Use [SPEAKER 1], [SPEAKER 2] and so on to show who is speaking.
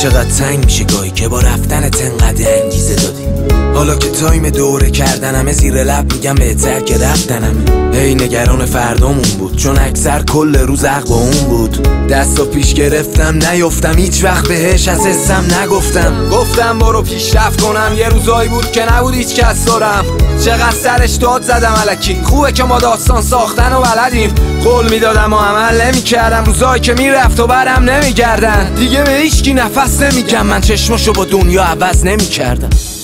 [SPEAKER 1] چقدر تنگ میشه گاهی که با رفتنت انقدر انگیزه دادی. حالا که تایم دوره کردنمه زیر لب میگم بهتر که رفتنمه. هی نگران فردامون بود چون اکثر کل روز عقب اون بود. دستو پیش گرفتم نیفتم هیچ وقت بهش از حسم نگفتم. گفتم برو پیشرفت کنم، یه روزایی بود که نبود هیچ کس دارم. چقدر سرش داد زدم الکی، خوبه که ما داستان ساختن و بلدیم. قول میدادم و عمل نمیکردم، روزایی که میرفت و برم نمیگردن. دیگه به هیچکی نفس نمیگم، من چشماشو با دنیا عوض نمیکردم.